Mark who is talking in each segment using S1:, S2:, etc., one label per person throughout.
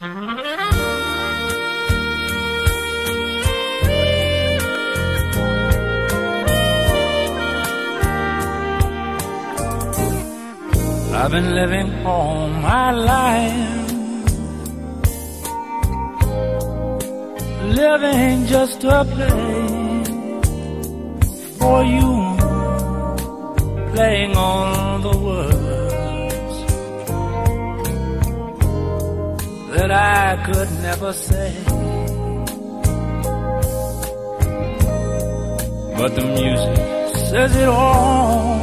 S1: I've been living all my life, living just to play for you, playing all the words that I could never say. But the music says it all,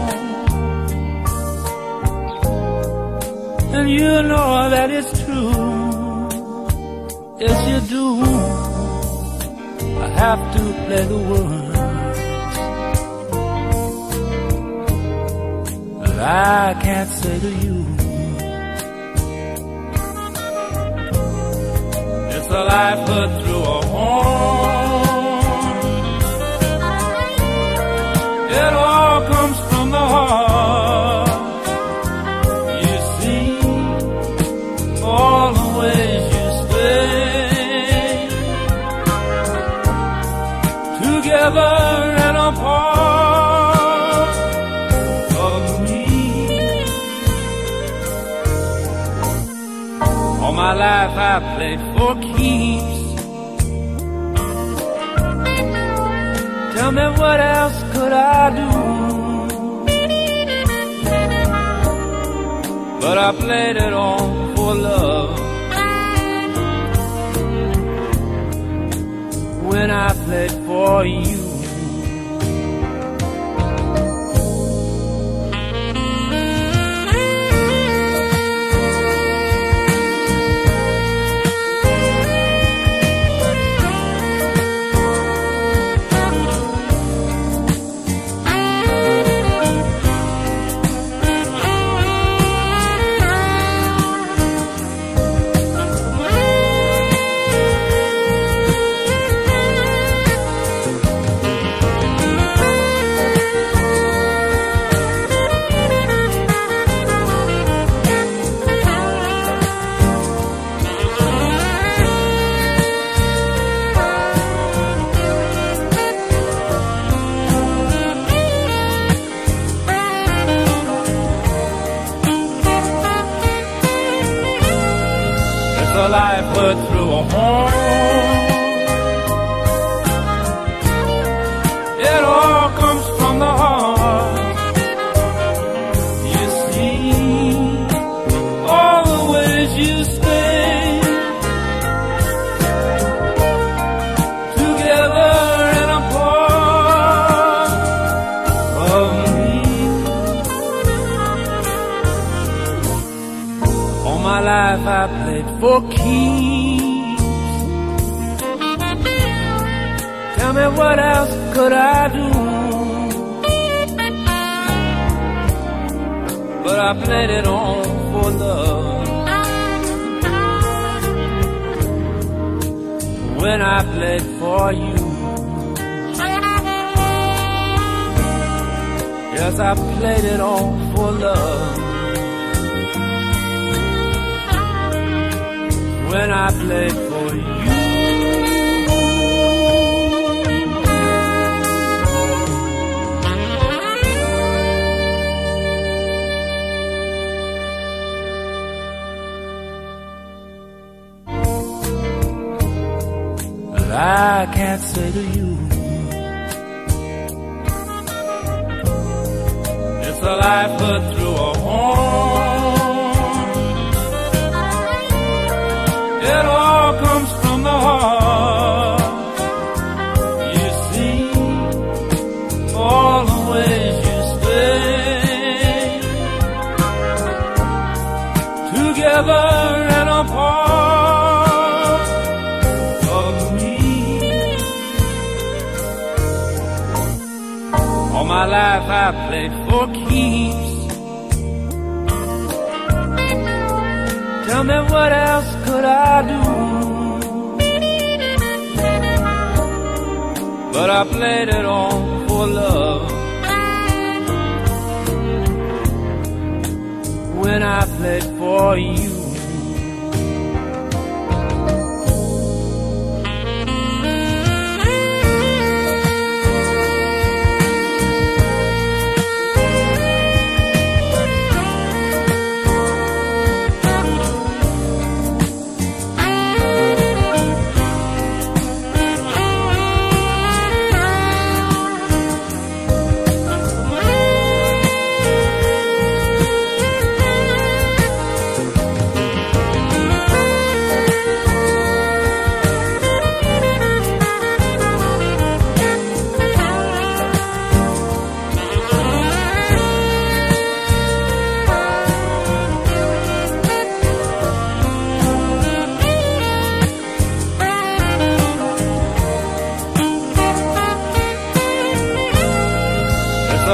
S1: and you know that it's true. Yes, you do. I have to play the words that I can't say to you. It's a life put through a horn. It all comes from the heart. All the ways you stay together and apart of me. All my life I played for keeps. Tell me what else could I do? But I played it all for love. When I played for you, a life put through a horn. It all comes from the heart. You see, all the ways you stay together and apart of me. All my life I played for keeps. Tell me what else could I do? But I played it all for love. When I played for you, yes, I played it all for love. When I played for you, that I can't say to you. It's a life put through a horn. It all comes from the heart. You see, all the ways you stay together and apart of me. All my life I played for keeps. Tell me what else could I do? But I played it all for love. When I played for you,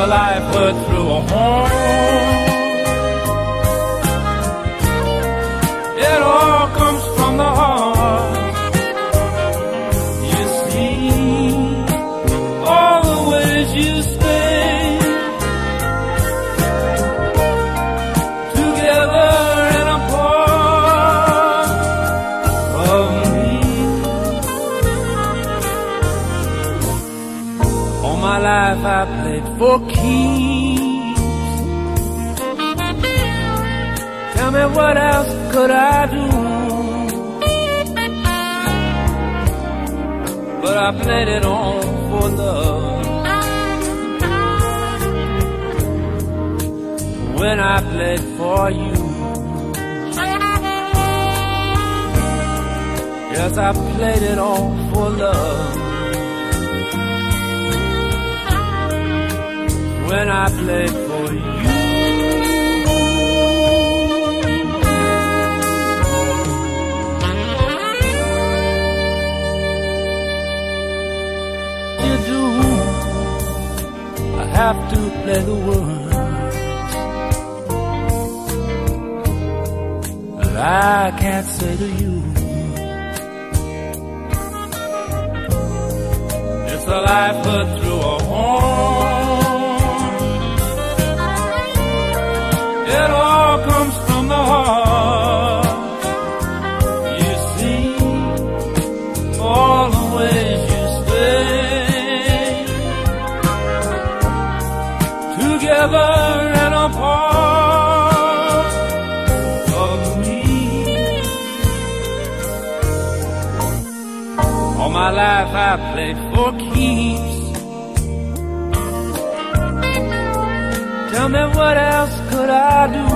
S1: a life worth through a horn. It all comes from the heart. You see, all the ways you stay together and apart from me. All my life I played for keeps. Tell me what else could I do? But I played it on for love. When I played for you, yes, I played it on for love. When I played for you, have to play the words that I can't say to you. It's a life put through a horn. It all comes from the heart. You see, all the ways you stay together and apart of me. All my life I played for keeps. Tell me what else could I do?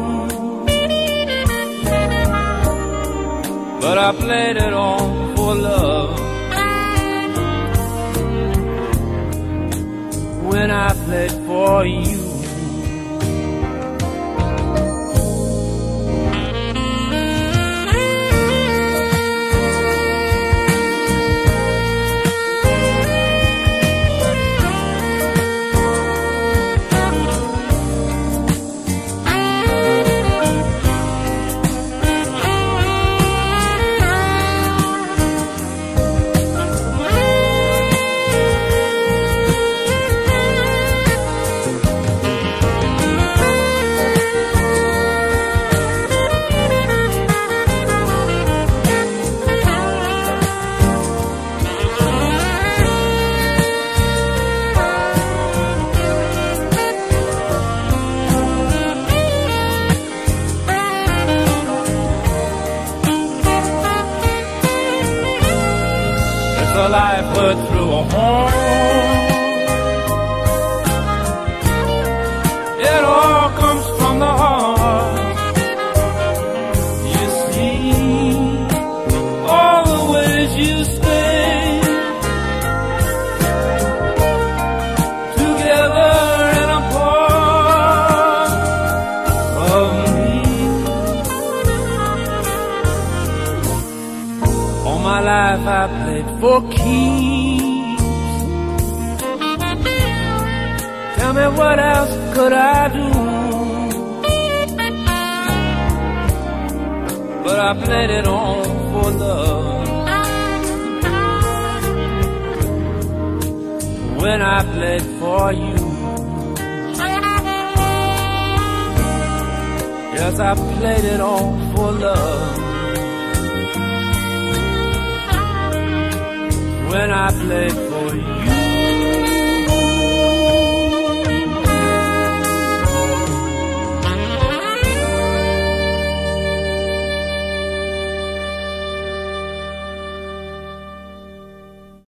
S1: But I played it on for love. When I played for you, a life put through a horn. It all comes from the heart. You see, all the ways you stay together and apart from me. All my life I played for keeps. Tell me what else could I do? But I played it on for love. When I played for you, yes, I played it on for love. When I played for you.